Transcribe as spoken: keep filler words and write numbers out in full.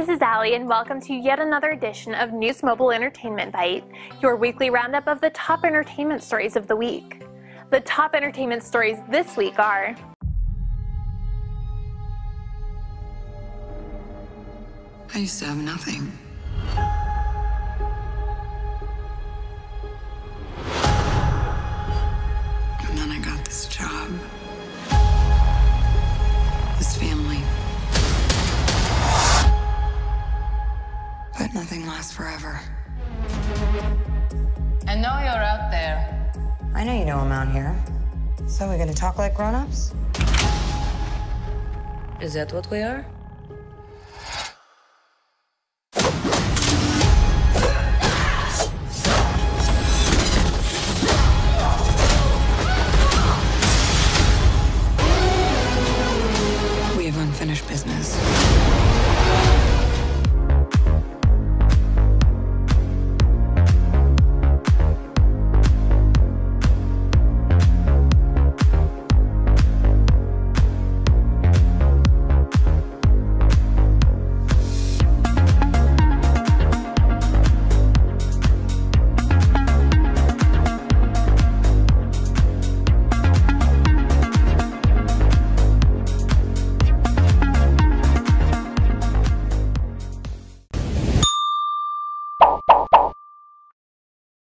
this is Allie, and welcome to yet another edition of NewsMobile Entertainment Bite, your weekly roundup of the top entertainment stories of the week. The top entertainment stories this week are: I used to have nothing. And then I got this job. This family. But nothing lasts forever. I know you're out there. I know you know I'm out here. So we're gonna talk like grown-ups? Is that what we are?